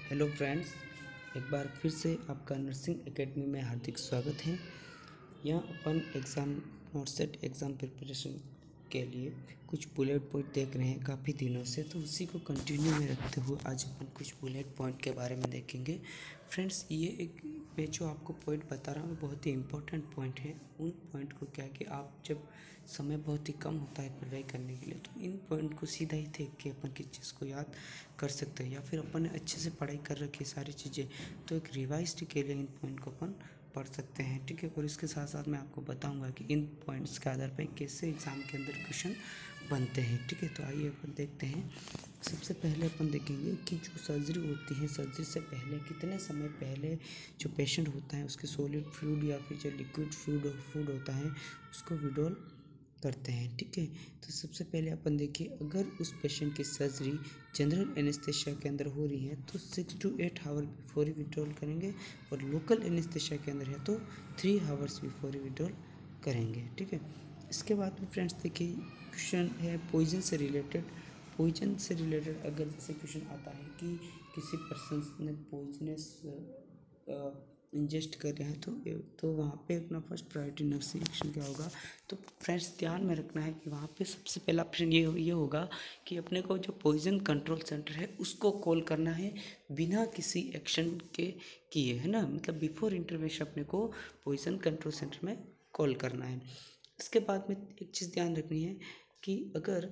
Hello friends, एक बार फिर से आपका नर्सिंग एकेडमी में हार्दिक स्वागत है। यहाँ अपन नॉटसेट एग्ज़ाम प्रिपरेशन के लिए कुछ बुलेट पॉइंट देख रहे हैं काफ़ी दिनों से, तो उसी को कंटिन्यू में रखते हुए आज अपन कुछ बुलेट पॉइंट के बारे में देखेंगे। फ्रेंड्स, मैं जो आपको पॉइंट बता रहा हूँ बहुत ही इंपॉर्टेंट पॉइंट है। उन पॉइंट को क्या है कि आप जब समय बहुत ही कम होता है पढ़ाई करने के लिए, तो इन पॉइंट को सीधा ही देख के अपन किस चीज़ को याद कर सकते हैं, या फिर अपन ने अच्छे से पढ़ाई कर रखी है सारी चीज़ें, तो एक रिवाइज के लिए इन पॉइंट को अपन पढ़ सकते हैं। ठीक है, और इसके साथ साथ मैं आपको बताऊंगा कि इन पॉइंट्स के आधार पर कैसे एग्ज़ाम के अंदर क्वेश्चन बनते हैं। ठीक है, तो आइए अपन देखते हैं। सबसे पहले अपन देखेंगे कि जो सर्जरी होती है, सर्जरी से पहले कितने समय पहले जो पेशेंट होता है उसके सॉलिड फ्लूइड या फिर जो लिक्विड फूड होता है उसको विड्रॉल करते हैं। ठीक है, तो सबसे पहले अपन देखिए, अगर उस पेशेंट की सर्जरी जनरल एनेस्थेशिया के अंदर हो रही है तो 6 to 8 आवर बिफोर ही विड्रॉल करेंगे, और लोकल एनेस्थेशिया के अंदर है तो 3 आवर्स बिफोर ही विड्रॉल करेंगे। ठीक है, इसके बाद में फ्रेंड्स देखिए, क्वेश्चन है पॉइजन से रिलेटेड। पॉइजन से रिलेटेड अगर जैसे क्वेश्चन आता है कि किसी पर्सन ने पॉइजनस इंजेस्ट कर रहे हैं तो वहाँ पे अपना फर्स्ट प्रायोरिटी नर्सिंग एक्शन क्या होगा। तो फ्रेंड्स, ध्यान में रखना है कि वहाँ पे सबसे पहला ऑप्शन ये होगा कि अपने को जो पॉइजन कंट्रोल सेंटर है उसको कॉल करना है बिना किसी एक्शन के किए, है ना। मतलब बिफोर इंटरवेंशन अपने को पॉइजन कंट्रोल सेंटर में कॉल करना है। इसके बाद में एक चीज़ ध्यान रखनी है कि अगर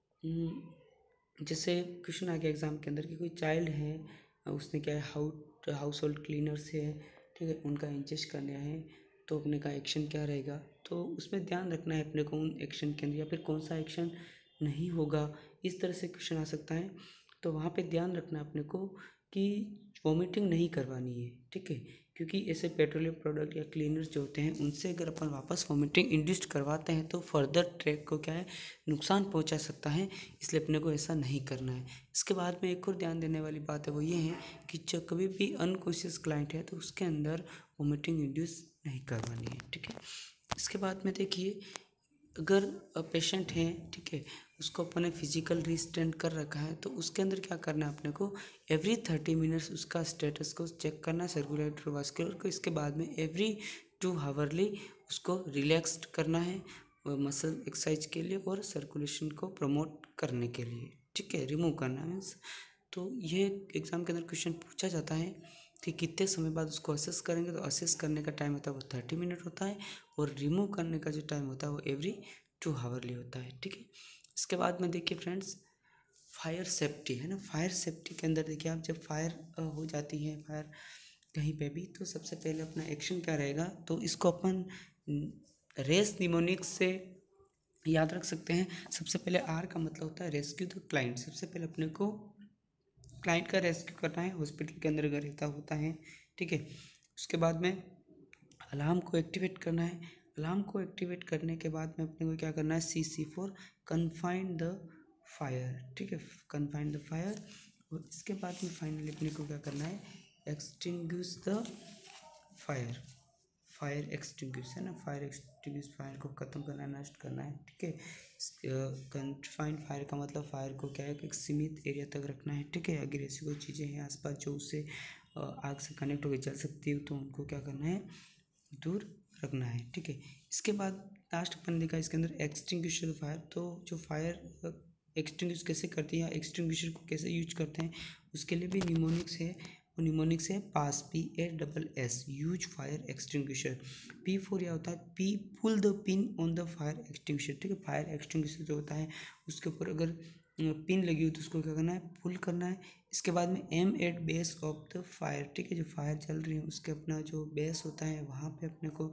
जैसे क्वेश्चन आ गया एग्ज़ाम के अंदर कि कोई चाइल्ड है, उसने क्या है हाउस होल्ड क्लीनर्स है, ठीक है, उनका इंजेस्ट करना है, तो अपने का एक्शन क्या रहेगा। तो उसमें ध्यान रखना है अपने को उन एक्शन के अंदर, या फिर कौन सा एक्शन नहीं होगा, इस तरह से क्वेश्चन आ सकता है। तो वहाँ पे ध्यान रखना है अपने को कि वॉमिटिंग नहीं करवानी है। ठीक है, क्योंकि ऐसे पेट्रोलियम प्रोडक्ट या क्लीनर्स जो होते हैं उनसे अगर अपन वापस वॉमिटिंग इंड्यूस करवाते हैं तो फर्दर ट्रैक को क्या है नुकसान पहुंचा सकता है, इसलिए अपने को ऐसा नहीं करना है। इसके बाद में एक और ध्यान देने वाली बात है, वो ये है कि जब कभी भी अनकॉन्शियस क्लाइंट है तो उसके अंदर वॉमिटिंग इंड्यूस नहीं करवानी है। ठीक है, इसके बाद में देखिए, अगर पेशेंट है, ठीक है, उसको अपन ने फिजिकल रिस्टेंट कर रखा है तो उसके अंदर क्या करना है अपने को, एवरी 30 मिनट्स उसका स्टेटस को चेक करना है, सर्कुलेटरी वास्कुलर को। इसके बाद में एवरी 2 हावरली उसको रिलैक्स करना है मसल एक्सरसाइज के लिए और सर्कुलेशन को प्रमोट करने के लिए। ठीक है, रिमूव करना मीन्स, तो ये एग्ज़ाम के अंदर क्वेश्चन पूछा जाता है कि कितने समय बाद उसको असेस करेंगे। तो असेस करने का टाइम होता है वो 30 मिनट होता है, और रिमूव करने का जो टाइम होता है वो एवरी 2 हावरली होता है। ठीक है, इसके बाद में देखिए फ्रेंड्स, फायर सेफ्टी है ना। फायर सेफ्टी के अंदर देखिए, आप जब फायर हो जाती है, फायर कहीं पे भी, तो सबसे पहले अपना एक्शन क्या रहेगा, तो इसको अपन रेस निमोनिक्स से याद रख सकते हैं। सबसे पहले आर का मतलब होता है रेस्क्यू द क्लाइंट। सबसे पहले अपने को क्लाइंट का रेस्क्यू करना है हॉस्पिटल के अंदर अगर रहता होता है। ठीक है, उसके बाद में अलार्म को एक्टिवेट करना है। अलार्म को एक्टिवेट करने के बाद में अपने को क्या करना है, CC for confine the fire. ठीक है, कन्फाइन द फायर। और इसके बाद में फाइनली अपने को क्या करना है, extinguish the fire. Fire extinguish है ना, फायर एक्सटिंग्विश, फायर को ख़त्म करना है, नष्ट करना है। ठीक है, कन्फाइंड फायर का मतलब फायर को क्या है कि एक सीमित एरिया तक रखना है। ठीक है, अगर ऐसी कोई चीज़ें हैं आसपास जो उससे आग से कनेक्ट होकर जल सकती हो तो उनको क्या करना है, दूर रखना है। ठीक है, इसके बाद लास्ट अपन देखा इसके अंदर एक्सटिंग्विशर फायर। तो जो फायर एक्सटिंग्विश कैसे करती है, एक्सटिंग्विशर को कैसे यूज करते हैं, उसके लिए भी निमोनिक्स है। वो निमोनिक्स है pass, PASS, use fire extinguisher. P4 क्या होता है, P pull the pin on the fire extinguisher. ठीक है, फायर एक्सटिंग्विशर जो होता है उसके ऊपर अगर पिन लगी हो तो उसको क्या करना है, पुल करना है। इसके बाद में aim at base of the fire. ठीक है, जो फायर चल रही है उसके अपना जो बेस होता है वहाँ पे अपने को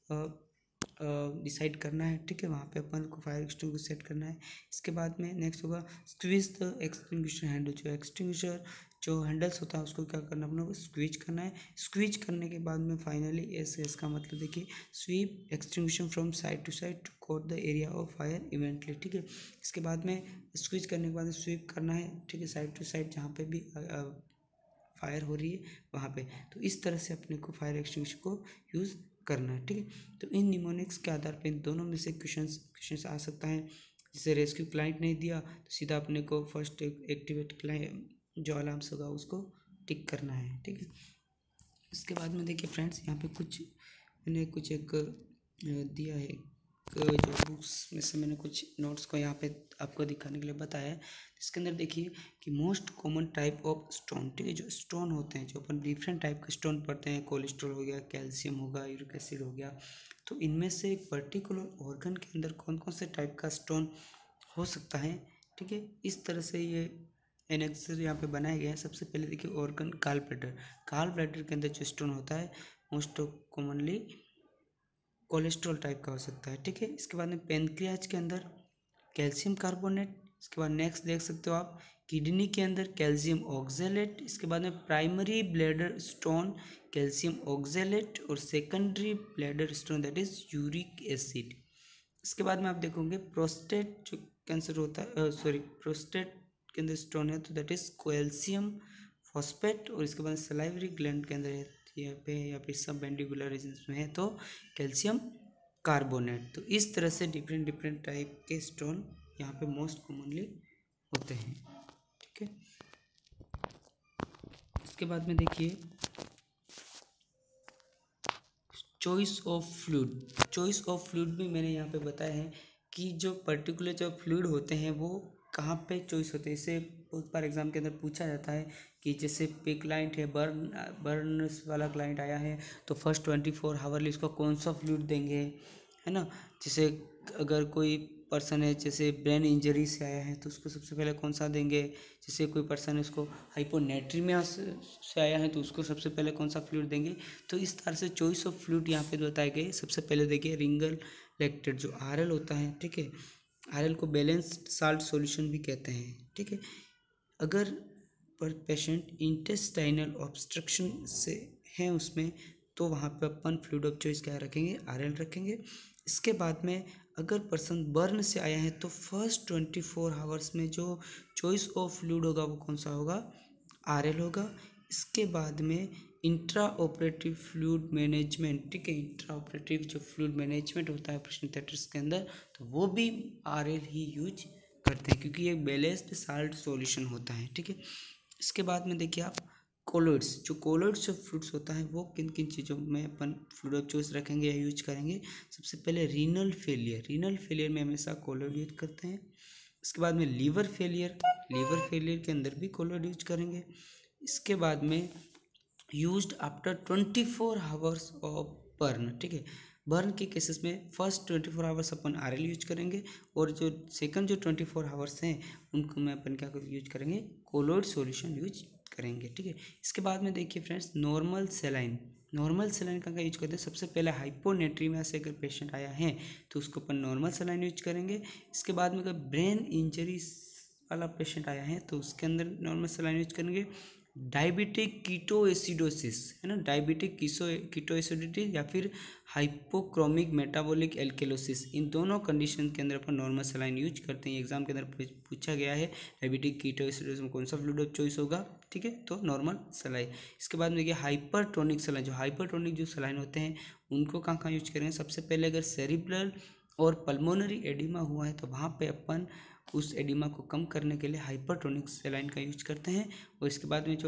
डिसाइड करना है। ठीक है, वहाँ पे अपन को फायर एक्सटिंग्विशर सेट करना है। इसके बाद में नेक्स्ट होगा स्क्वीज द एक्सटिंग्विशर हैंडल। जो एक्सटिंग्विशर जो हैंडल्स होता है उसको क्या करना अपने को, स्क्वीज करना है। स्क्वीज करने के बाद में फाइनली इसका मतलब देखिए, sweep extinguishing from side to side to cover the area of fire evenly. ठीक है, इसके बाद में स्क्वीज करने के बाद स्वीप करना है। ठीक है, साइड टू साइड जहाँ पे भी फायर हो रही है वहाँ पे। तो इस तरह से अपने को फायर एक्सटिंग्विशर को यूज़ करना है। ठीक है, तो इन निमोनिक्स के आधार पर इन दोनों में से क्वेश्चन आ सकता है। जैसे रेस्क्यू क्लाइंट नहीं दिया तो सीधा अपने को फर्स्ट एक्टिवेट क्लाइंट जो अलार्म्स होगा उसको टिक करना है, ठीक है। इसके बाद में देखिए फ्रेंड्स, यहाँ पे मैंने कुछ एक दिया है, जो बुक्स में से मैंने कुछ नोट्स को यहाँ पे आपको दिखाने के लिए बताया है। इसके अंदर देखिए कि most common type of stone, ठीक है, जो स्टोन होते हैं, जो अपन डिफरेंट टाइप के स्टोन पढ़ते हैं, कोलेस्ट्रॉल हो गया, कैल्शियम होगा, यूरिक एसिड हो गया, तो इनमें से एक पर्टिकुलर ऑर्गन के अंदर कौन कौन से टाइप का स्टोन हो सकता है, ठीक है। इस तरह से ये एनेक्सर यहाँ पे बनाया गया है। सबसे पहले देखिए ऑर्गन गॉल ब्लैडर के अंदर जो स्टोन होता है मोस्ट कॉमनली कोलेस्ट्रॉल टाइप का हो सकता है, ठीक है। इसके बाद में पेनक्रियाज के अंदर कैल्शियम कार्बोनेट, इसके बाद नेक्स्ट देख सकते हो आप किडनी के अंदर कैल्शियम ऑक्जेलेट, इसके बाद में primary bladder stone calcium oxalate, और secondary bladder stone that is uric acid. इसके बाद में आप देखोगे प्रोस्टेट जो कैंसर होता है, प्रोस्टेट के अंदर स्टोन है तो दैट इज कैल्शियम फॉस्फेट, और इसके बाद सलाइवरी ग्लैंड के अंदर है यहाँ पे या फिर सब मैंडिबुलर रीजन्स में है तो कैल्शियम कार्बोनेट। तो इस तरह से डिफरेंट टाइप के स्टोन यहाँ पे मोस्ट कॉमनली होते हैं, ठीक है। इसके बाद में देखिए चॉइस ऑफ फ्लूइड भी मैंने यहाँ पे बताया है कि जो पर्टिकुलर जो फ्लूइड होते हैं वो कहाँ पे चॉइस होते हैं। इससे बहुत बार एग्जाम के अंदर पूछा जाता है कि जैसे पे क्लाइंट है, बर्न वाला क्लाइंट आया है तो फर्स्ट 24 हावरली उसको कौन सा फ्लूइड देंगे, है ना। जैसे अगर कोई पर्सन है जैसे ब्रेन इंजरी से आया है तो उसको सबसे पहले कौन सा देंगे, जैसे कोई पर्सन है उसको हाइपोनेट्रीमिया से आया है तो उसको सबसे पहले कौन सा फ्लूइड देंगे। तो इस तरह से चॉइस ऑफ फ्लूइड यहाँ पे बताए गए। सबसे पहले देखिए रिंगल लैक्टेट जो RL होता है, ठीक है, RL को बैलेंस्ड साल्ट सॉल्यूशन भी कहते हैं, ठीक है। अगर पर पेशेंट इंटेस्टाइनल ऑब्स्ट्रक्शन से हैं उसमें तो वहाँ पे अपन फ्लूइड ऑफ चॉइस क्या रखेंगे, RL रखेंगे। इसके बाद में अगर पर्सन बर्न से आया है तो फर्स्ट 24 आवर्स में जो चॉइस ऑफ फ्लूइड होगा वो कौन सा होगा, RL होगा। इसके बाद में इंट्रा ऑपरेटिव फ्लूइड मैनेजमेंट, ठीक है, इंट्रा ऑपरेटिव जो फ्लूइड मैनेजमेंट होता है ऑपरेशन थिएटर्स के अंदर तो वो भी RL ही यूज करते हैं क्योंकि ये बैलेंस्ड साल्ट सॉल्यूशन होता है, ठीक है। इसके बाद में देखिए आप कोलोइड्स जो फ्लूइड्स होता है वो किन किन चीज़ों में अपन फ्लूइड ऑफ चॉइस रखेंगे या यूज करेंगे। सबसे पहले रीनल फेलियर में हमेशा कोलोइड यूज करते हैं। इसके बाद में लीवर फेलियर के अंदर भी कोलोइड यूज करेंगे। इसके बाद में used after 24 hours of burn, ठीक है, बर्न के केसेस में फर्स्ट 24 आवर्स अपन RL यूज करेंगे और जो सेकंड जो 24 आवर्स हैं उनको में अपन क्या यूज करेंगे, कोलोइड सॉल्यूशन यूज करेंगे, ठीक है। इसके बाद में देखिए फ्रेंड्स नॉर्मल सेलाइन का यूज करते हैं। सबसे पहले हाइपोनेट्रीमिया से अगर पेशेंट आया है तो उसको अपन नॉर्मल सेलाइन यूज करेंगे। इसके बाद में अगर ब्रेन इंजरी वाला पेशेंट आया है तो उसके अंदर नॉर्मल सेलाइन यूज करेंगे। डायबिटिक कीटोएसिडोसिस, है ना, डायबिटिक कीटोएसिडिटी या फिर हाइपोक्रोमिक मेटाबॉलिक एल्केलोसिस, इन दोनों कंडीशन के अंदर अपन नॉर्मल सलाइन यूज करते हैं। एग्जाम के अंदर पूछा गया है डायबिटिक कीटोएसिडोसिस में कौन सा फ्लूइड ऑफ चॉइस होगा, ठीक है, तो नॉर्मल सलाइन। इसके बाद में देखिए हाइपरटोनिक सलाइन, जो सलाइन होते हैं उनको कहाँ कहाँ यूज करेंगे। सबसे पहले अगर सेरिब्रल और पल्मोनरी एडिमा हुआ है तो वहाँ पे अपन उस एडिमा को कम करने के लिए हाइपरटोनिक सलाइन का यूज करते हैं। और इसके बाद में जो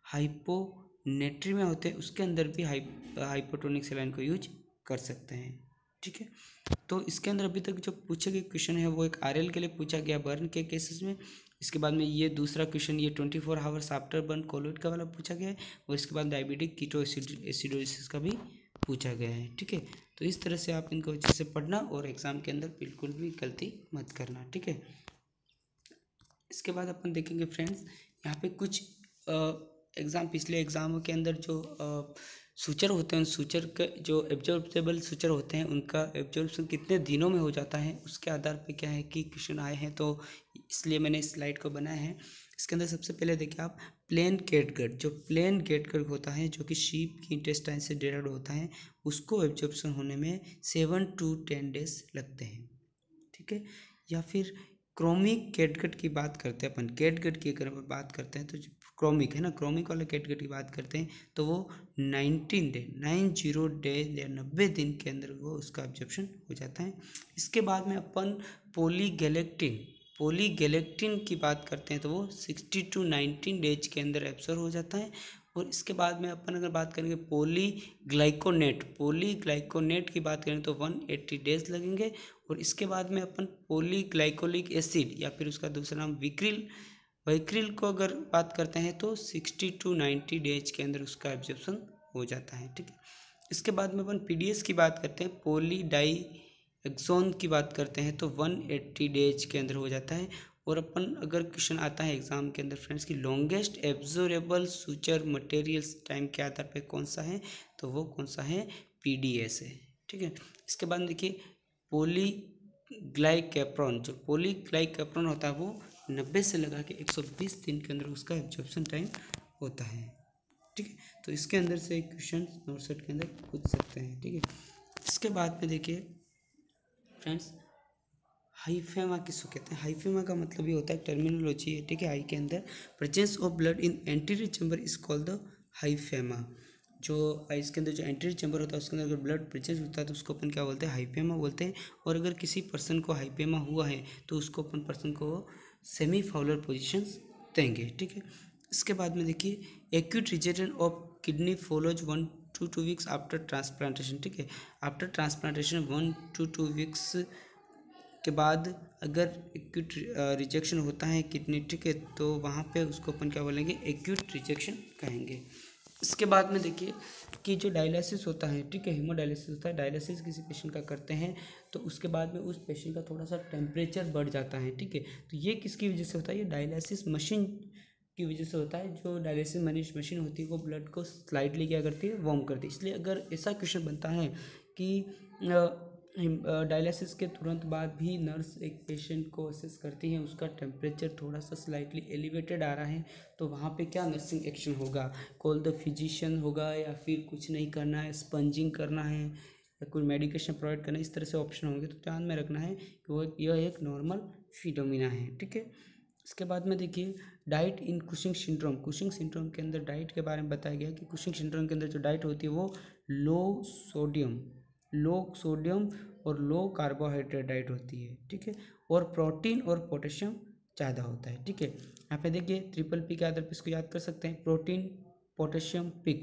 हाइपोनेट्रीमिया होते हैं उसके अंदर भी हाइपोटोनिक सलाइन को यूज कर सकते हैं, ठीक है। तो इसके अंदर अभी तक जो पूछे गए क्वेश्चन है वो एक RL के लिए पूछा गया बर्न के केसेस में। इसके बाद में ये दूसरा क्वेश्चन ये 24 आवर्स आफ्टर बर्न कोलोइड का वाला पूछा गया है और इसके बाद डायबिटिक कीटोएसिडोसिस का भी पूछा गया है, ठीक है। तो इस तरह से आप इनको अच्छे से पढ़ना और एग्जाम के अंदर बिल्कुल भी गलती मत करना, ठीक है। इसके बाद अपन देखेंगे फ्रेंड्स यहाँ पे कुछ पिछले एग्जामों के अंदर जो सूचर होते हैं उन सूचर के जो एब्जॉर्बेबल सूचर होते हैं उनका एब्जॉर्प्शन कितने दिनों में हो जाता है उसके आधार पे क्या है कि क्वेश्चन आए हैं, तो इसलिए मैंने इस स्लाइड को बनाया है। इसके अंदर सबसे पहले देखिए आप प्लेन कैटगट होता है जो कि शीप की इंटेस्टाइन से डेराइव्ड होता है, उसको एब्जॉर्प्शन होने में 7 to 10 डेज लगते हैं, ठीक है। या फिर क्रोमिक कैटगट की बात करते हैं अपन, कैटगट की अगर बात करते हैं तो जो क्रोमिक है ना, क्रोमिक वाला कैटगट की बात करते हैं तो वो 90 डेज या 90 दिन के अंदर वो उसका एब्जॉर्प्शन हो जाता है। इसके बाद में अपन पॉलीगैलेक्टिन की बात करते हैं तो वो 60 to 19 डेज के अंदर एब्जॉर्ब हो जाता है। और इसके बाद में अपन अगर बात करेंगे पॉलीग्लाइकोनेट की बात करें तो 180 डेज लगेंगे। और इसके बाद में अपन पॉलीग्लाइकोलिक एसिड या फिर उसका दूसरा नाम विक्रिल को अगर बात करते हैं तो 60 to 90 डेज के अंदर उसका एब्जॉर्प्शन हो जाता है, ठीक है। इसके बाद में अपन पीडीएस की बात करते हैं, पॉलीडाइएक्सोन की बात करते हैं तो 180 डेज के अंदर हो जाता है। और अपन अगर क्वेश्चन आता है एग्जाम के अंदर फ्रेंड्स की longest absorbable suture materials time के आधार पर कौन सा है, तो वो कौन सा है, पीडीएस है, ठीक है। इसके बाद देखिए पॉलीग्लाइकेप्रोन होता है वो 90 से लगा के 120 दिन के अंदर उसका एब्जॉर्प्शन टाइम होता है, ठीक है। तो इसके अंदर से एक क्वेश्चन नोटसेट के अंदर पूछ सकते हैं, ठीक है। इसके बाद में देखिए फ्रेंड्स हाइफेमा किसको कहते हैं। हाइफेमा का मतलब ये होता है, टर्मिनोलॉजी है, ठीक है। आई के अंदर presence of blood in anterior chamber is called the hyphema. जो आइस के अंदर जो एंटीरियर चैम्बर होता है उसके अंदर अगर ब्लड प्रेजेंस होता है तो उसको अपन क्या बोलते हैं, हाइफेमा बोलते हैं। और अगर किसी पर्सन को हाइफेमा हुआ है तो उसको अपन पर्सन को सेमी फाउलर पोजिशंस देंगे, ठीक है। इसके बाद में देखिए acute rejection of kidney follows 1 to 2 weeks after transplantation, ठीक है। आफ्टर ट्रांसप्लांटेशन 1 to 2 वीक्स के बाद अगर एक्यूट रिजेक्शन होता है किडनी, ठीक है, तो वहाँ पे उसको अपन क्या बोलेंगे, एक्यूट रिजेक्शन कहेंगे। इसके बाद में देखिए कि जो डायलिसिस होता है, ठीक है, हीमोडायलिसिस होता है, डायलिसिस किसी पेशेंट का करते हैं तो उसके बाद में उस पेशेंट का थोड़ा सा टेम्परेचर बढ़ जाता है, ठीक है। तो ये किसकी वजह से होता है, ये डायलिसिस मशीन की वजह से होता है। जो डायलिसिस मशीन होती है वो ब्लड को स्लाइडली क्या करती है, वार्म करती है। इसलिए अगर ऐसा क्वेश्चन बनता है कि डायलिसिस के तुरंत बाद भी नर्स एक पेशेंट को असेस करती है, उसका टेम्परेचर थोड़ा सा स्लाइटली एलिवेटेड आ रहा है, तो वहाँ पे क्या नर्सिंग एक्शन होगा, कॉल द फिजिशियन होगा या फिर कुछ नहीं करना है, स्पंजिंग करना है या कोई मेडिकेशन प्रोवाइड करना है, इस तरह से ऑप्शन होंगे। तो ध्यान में रखना है कि वो यह एक नॉर्मल फिनोमिना है, ठीक है। इसके बाद में देखिए डाइट इन कुशिंग सिंड्रोम के अंदर डाइट के बारे में बताया गया कि कुशिंग सिंड्रोम के अंदर जो डाइट होती है वो लो सोडियम और लो कार्बोहाइड्रेट डाइट होती है, ठीक है। और प्रोटीन और पोटेशियम ज़्यादा होता है, ठीक है। यहाँ पे देखिए ट्रिपल पी के आधार पर इसको याद कर सकते हैं, प्रोटीन पोटेशियम पिक,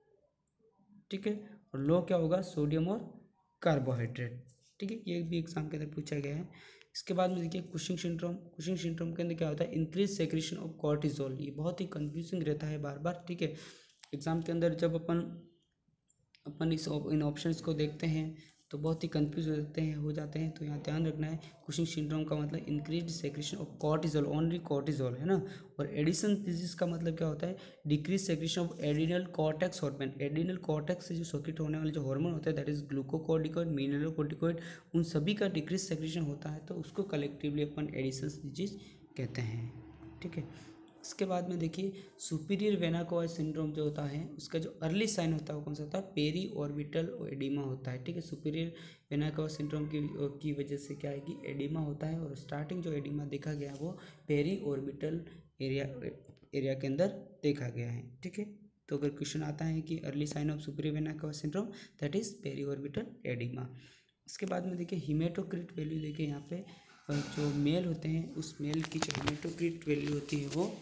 ठीक है। और लो क्या होगा, सोडियम और कार्बोहाइड्रेट, ठीक है। ये भी एग्जाम के अंदर पूछा गया है। इसके बाद में देखिए कुशिंग सिंड्रोम के अंदर क्या होता है, इंक्रीज सेक्रेशन ऑफ कॉर्टिजोल। ये बहुत ही कंफ्यूजिंग रहता है बार बार, ठीक है। एग्जाम के अंदर जब अपन इन ऑप्शंस को देखते हैं तो बहुत ही कंफ्यूज हो जाते हैं। तो यहाँ ध्यान रखना है, कुशिंग सिंड्रोम का मतलब increase secretion of cortisol, only cortisol है ना। और एडिसन डिजीज का मतलब क्या होता है, decrease secretion of adrenal cortex hormone. Adrenal cortex से जो सर्किट होने वाले जो हार्मोन होता है दैट इज ग्लूकोकॉर्टिकॉइड, मिनरलोकॉर्टिकॉइड, उन सभी का डिक्रीज सेक्रेशन होता है तो उसको कलेक्टिवली अपन एडिसन डिजीज कहते हैं, ठीक है। इसके बाद में देखिए सुपीरियर वेना कोवा सिंड्रोम जो होता है उसका जो अर्ली साइन होता है वो कौन सा होता है, पेरी ऑर्बिटल एडिमा होता है, ठीक है। सुपीरियर वेना कोवा सिंड्रोम की वजह से क्या है कि एडिमा होता है। और स्टार्टिंग जो एडिमा देखा गया है वो पेरी ऑर्बिटल एरिया के अंदर देखा गया है, ठीक है। तो अगर क्वेश्चन आता है कि early sign of superior vena cava syndrome that is periorbital edema. इसके बाद में देखिए हीमेटोक्रिट वैल्यू देखिए यहाँ पे जो मेल होते हैं उस मेल की जो हीमेटोक्रिट वैल्यू होती है वो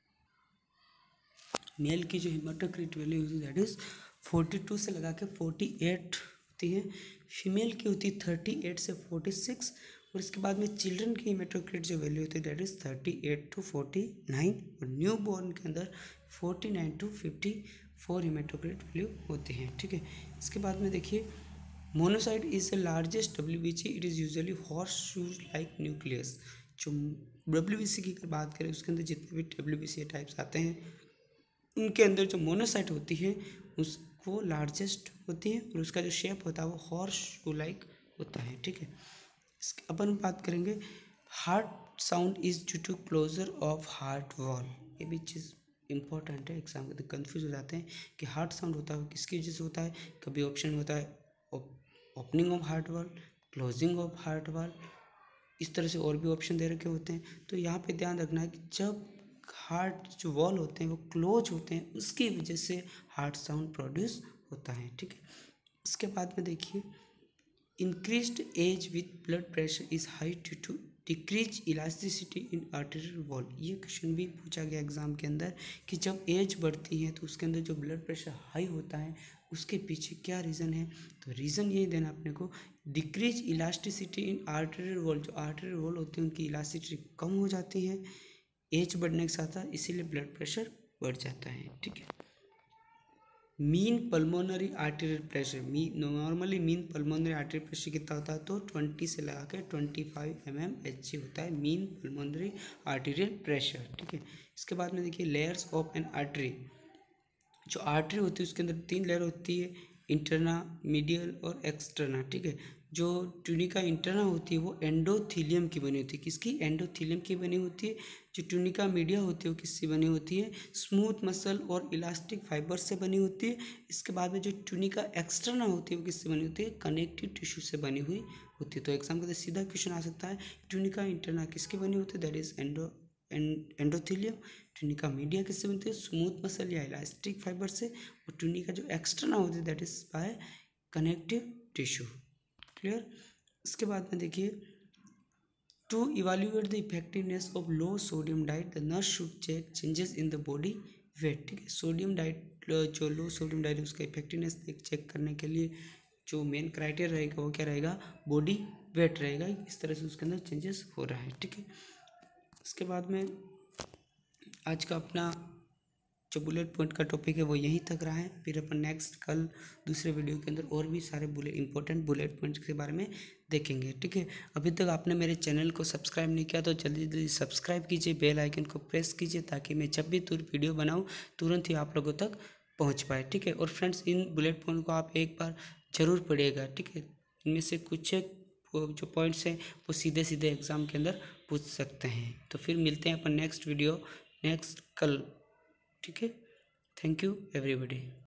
मेल की जो हीमेटोक्रिट वैल्यू होती है दैट इज़ 42 से लगा के 48 होती है। फीमेल की होती है 38 से 46। और इसके बाद में चिल्ड्रन की हीमेटोक्रिट जो वैल्यू होती है दैट इज़ 38 to 49। और न्यू बॉर्न के अंदर 49 to 54 हीमेटोक्रिट वैल्यू होती है, ठीक है। इसके बाद में देखिए monocyte is the largest WBC, it is usually horse shoes like nucleus. जो WBC की अगर बात करें उसके अंदर जितने भी WBC टाइप्स आते हैं उनके अंदर जो मोनोसाइट होती है उसको लार्जेस्ट होती है और उसका जो शेप होता है वो हॉर्स शू लाइक होता है, ठीक है। अपन बात करेंगे heart sound is due to closure of heart wall. ये भी चीज़ इंपॉर्टेंट है, एग्जाम के कंफ्यूज हो जाते हैं कि हार्ट साउंड होता है किसकी वजह से होता है। कभी ऑप्शन होता है opening of heart wall, closing of heart wall, इस तरह से और भी ऑप्शन दे रखे होते हैं। तो यहाँ पे ध्यान रखना है कि जब हार्ट जो वॉल होते हैं वो क्लोज होते हैं उसकी वजह से हार्ट साउंड प्रोड्यूस होता है, ठीक है। इसके बाद में देखिए increased age with blood pressure is high due to decrease elasticity in arterial wall. ये क्वेश्चन भी पूछा गया एग्जाम के अंदर कि जब एज बढ़ती है तो उसके अंदर जो ब्लड प्रेशर हाई होता है उसके पीछे क्या रीज़न है। तो रीज़न ये देना अपने को, decrease elasticity in arterial wall. जो आर्टेरियल वॉल होती है उनकी इलास्टिसिटी कम हो जाती है एज बढ़ने के साथ, इसीलिए ब्लड प्रेशर बढ़ जाता है। ठीक है। Mean pulmonary arterial pressure, normally mean pulmonary arterial pressure कितना होता है, तो 20 से लगा के 25 mmHg होता है मीन पल्मोनरी आर्टेरियल प्रेशर। ठीक है। इसके बाद में देखिए लेयर्स ऑफ एन आर्टरी। जो आर्टरी होती है उसके अंदर 3 लेयर होती है, इंटरना, मीडियल और एक्सटर्ना। ठीक है। जो ट्यूनिका इंटरना होती है वो एंडोथीलियम की बनी होती है। किसकी? एंडोथीलियम की बनी होती है। जो ट्यूनिका मीडिया होती है वो किससे बनी होती है? स्मूथ मसल और इलास्टिक फाइबर से बनी होती है। इसके बाद में जो ट्यूनिका एक्सटर्ना होती है वो किससे बनी होती है? कनेक्टिव टिश्यू से बनी हुई होती है। तो एग्जाम के अंदर सीधा क्वेश्चन आ सकता है, ट्यूनिका इंटरना किसकी बनी होती है? That is endothelium. Tunica media किससे बनती है? स्मूथ मसल या इलास्टिक फाइबर से। और ट्यूनिका जो एक्सटर्ना होती है that is by connective tissue. Clear. इसके बाद में देखिए, to evaluate the effectiveness of low sodium diet the nurse should check changes in the body weight. ठीक है। सोडियम डाइट, जो लो सोडियम डाइट है उसका इफेक्टिवनेस चेक करने के लिए जो मेन क्राइटेरिया रहेगा वो क्या रहेगा? बॉडी वेट रहेगा। इस तरह से उसके अंदर चेंजेस हो रहा है। ठीक है। इसके बाद में आज का अपना जो बुलेट पॉइंट का टॉपिक है वो यहीं तक रहा है। फिर अपन नेक्स्ट कल दूसरे वीडियो के अंदर और भी सारे इंपॉर्टेंट बुलेट पॉइंट्स के बारे में देखेंगे। ठीक है। अभी तक आपने मेरे चैनल को सब्सक्राइब नहीं किया तो जल्दी जल्दी सब्सक्राइब कीजिए, बेल आइकन को प्रेस कीजिए ताकि मैं जब भी वीडियो बनाऊँ तुरंत ही आप लोगों तक पहुँच पाए। ठीक है। और फ्रेंड्स, इन बुलेट पॉइंट को आप एक बार ज़रूर पढ़िएगा। ठीक है। इनमें से कुछ जो पॉइंट्स हैं वो सीधे सीधे एग्ज़ाम के अंदर पूछ सकते हैं। तो फिर मिलते हैं अपन नेक्स्ट वीडियो नेक्स्ट कल। ठीक है। Thank you everybody.